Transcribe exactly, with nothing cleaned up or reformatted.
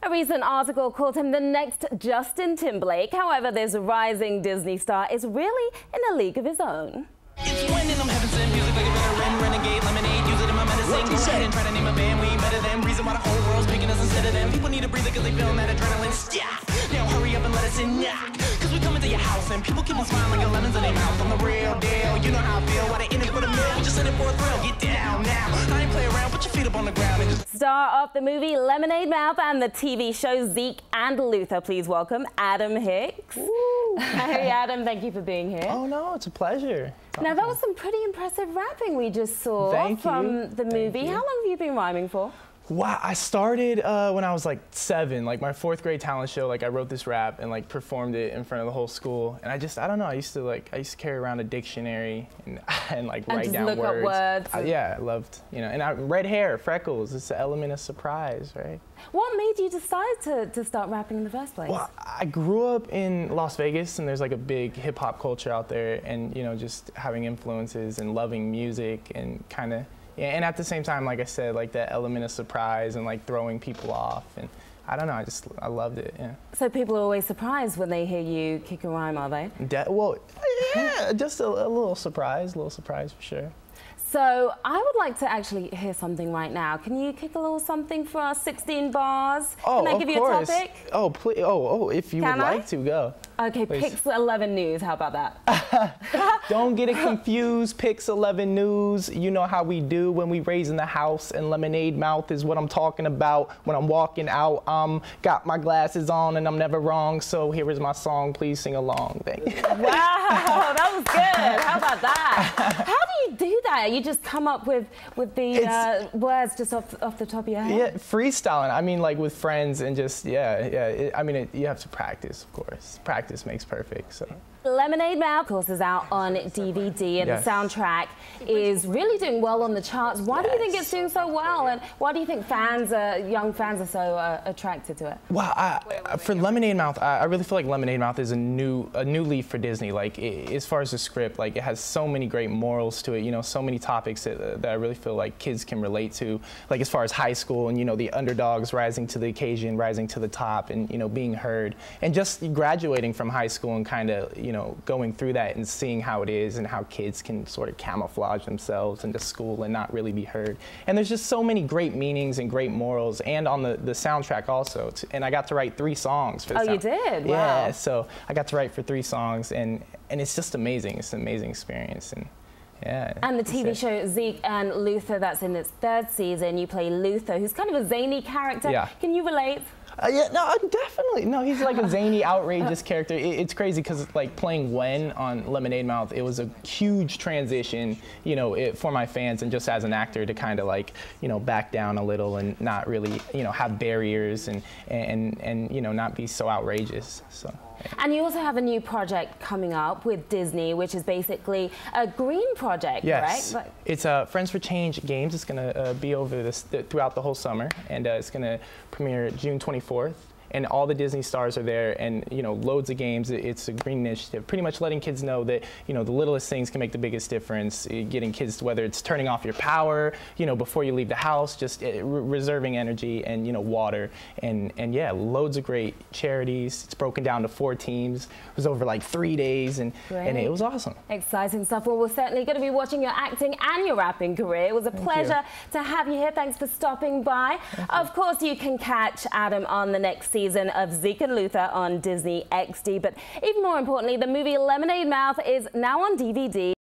A recent article called him the next Justin Timberlake. However, this rising Disney star is really in a league of his own. It's winning, I'm heaven sent music like a veteran, renegade, lemonade, use it in my medicine. Go ahead and try to name a band, we ain't better than. Reason why the whole world's picking us instead of them. People need to breathe because they feeling that adrenaline. Yeah, now hurry up and let us in, yeah. Cause we come into your house and people keep on smiling like a lemons in their mouth. I'm the real deal, you know how I feel. Why they in it for the mill, just in it for a thrill. Get down now, I ain't play around, put your feet up on the ground and just... Star of the movie Lemonade Mouth and the T V show Zeke and Luther, please welcome Adam Hicks. Ooh. Hey Adam, thank you for being here. Oh no, it's a pleasure. It's now awesome. that was some pretty impressive rapping we just saw Thank from you. the movie. Thank you. How long have you been rhyming for? Wow, I started uh, when I was like seven, like my fourth grade talent show. Like I wrote this rap and like performed it in front of the whole school. And I just, I don't know, I used to like, I used to carry around a dictionary and, and like and write just down look words. Up words I, yeah, I loved, you know, and I, red hair, freckles, it's an element of surprise, right? What made you decide to, to start rapping in the first place? Well, I grew up in Las Vegas and there's like a big hip hop culture out there, and you know, just having influences and loving music and kind of, yeah, and at the same time, like I said, like that element of surprise and like throwing people off, and I don't know, I just, I loved it, yeah. So people are always surprised when they hear you kick a rhyme, are they? De well, yeah, just a, a little surprise, a little surprise for sure. So I would like to actually hear something right now. Can you kick a little something for us? sixteen bars. Oh, Can I give of you course. a topic? Oh, please. Oh, oh, if you Can would I? like to, go. Okay, Please. Pix eleven News. How about that? Don't get it confused. Pix eleven News. You know how we do when we raise in the house, and Lemonade Mouth is what I'm talking about when I'm walking out. Um, got my glasses on and I'm never wrong. So here is my song. Please sing along. Thank you. Wow, that was good. How about that? How do you do that? You just come up with with the uh, words just off off the top of your head? Yeah, freestyling. I mean, like with friends and just yeah, yeah. It, I mean, it, you have to practice, of course. Practice makes perfect. So. Lemonade Mouth, of course, is out on D V D, and yes. the soundtrack is really doing well on the charts. Why yes. do you think it's doing so well, and why do you think fans, are, young fans, are so uh, attracted to it? Well, I, for Lemonade Mouth, I, I really feel like Lemonade Mouth is a new, a new leaf for Disney. Like, it, as far as the script, like it has so many great morals to it. You know, so many topics that, uh, that I really feel like kids can relate to. Like as far as high school, and you know, the underdogs rising to the occasion, rising to the top, and you know, being heard, and just graduating from high school and kind of, you know, going through that and seeing how it is and how kids can sort of camouflage themselves into school and not really be heard. And there's just so many great meanings and great morals, and on the, the soundtrack also. And I got to write three songs for the Oh, sound. you did? Yeah, wow. so I got to write for three songs, and, and it's just amazing. It's an amazing experience. And yeah. And the T V show Zeke and Luther, that's in its third season. You play Luther, who's kind of a zany character. Yeah. Can you relate? Uh, yeah, no, definitely. No, he's like a zany, outrageous character. It, it's crazy because like playing Wen on Lemonade Mouth, it was a huge transition, you know, it, for my fans, and just as an actor to kind of like, you know, back down a little and not really, you know, have barriers and and and you know, not be so outrageous. So. Yeah. And you also have a new project coming up with Disney, which is basically a green project, yes. right? It's uh, Friends for Change Games. It's going to uh, be over this th throughout the whole summer, and uh, it's going to premiere June twenty-fourth. And all the Disney stars are there, and you know, loads of games. It's a green initiative, pretty much letting kids know that you know the littlest things can make the biggest difference. Getting kids, whether it's turning off your power, you know, before you leave the house, just uh, re reserving energy, and you know, water, and and yeah, loads of great charities. It's broken down to four teams. It was over like three days, and Great. and it was awesome. Exciting stuff. Well, we're certainly going to be watching your acting and your rapping career. It was a Thank pleasure you. to have you here. Thanks for stopping by. Of course, you can catch Adam on the next season of Zeke and Luther on Disney X D. But even more importantly, the movie Lemonade Mouth is now on D V D.